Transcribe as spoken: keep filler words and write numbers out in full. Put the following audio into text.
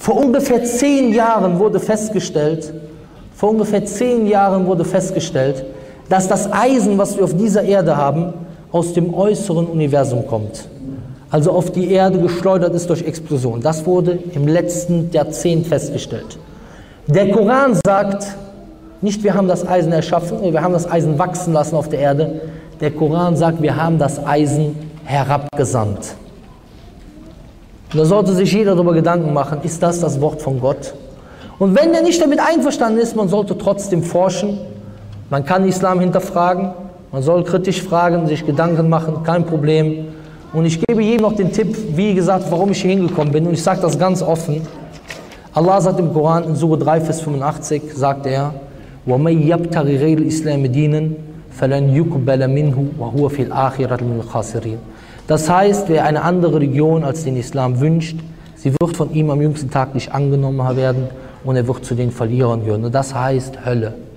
Vor ungefähr zehn Jahren wurde festgestellt, vor ungefähr zehn Jahren wurde festgestellt, dass das Eisen, was wir auf dieser Erde haben, aus dem äußeren Universum kommt. Also auf die Erde geschleudert ist durch Explosion. Das wurde im letzten Jahrzehnt festgestellt. Der Koran sagt, nicht wir haben das Eisen erschaffen, wir haben das Eisen wachsen lassen auf der Erde. Der Koran sagt, wir haben das Eisen herabgesandt. Und da sollte sich jeder darüber Gedanken machen, ist das das Wort von Gott? Und wenn er nicht damit einverstanden ist, man sollte trotzdem forschen. Man kann Islam hinterfragen, man soll kritisch fragen, sich Gedanken machen, kein Problem. Und ich gebe jedem noch den Tipp, wie gesagt, warum ich hier hingekommen bin. Und ich sage das ganz offen. Allah sagt im Koran, in Surah drei, Vers fünfundachtzig, sagt er, وَمَنْ يَبْتَغِ غَيْرَ الْإِسْلَامِ دِينًا فَلَنْ يُقْبَلَ مِنْهُ وَهُوَ فِي الْآخِرَةِ مِنَ الْخَاسِرِينَ. Das heißt, wer eine andere Religion als den Islam wünscht, sie wird von ihm am jüngsten Tag nicht angenommen werden und er wird zu den Verlierern gehören. Und das heißt Hölle.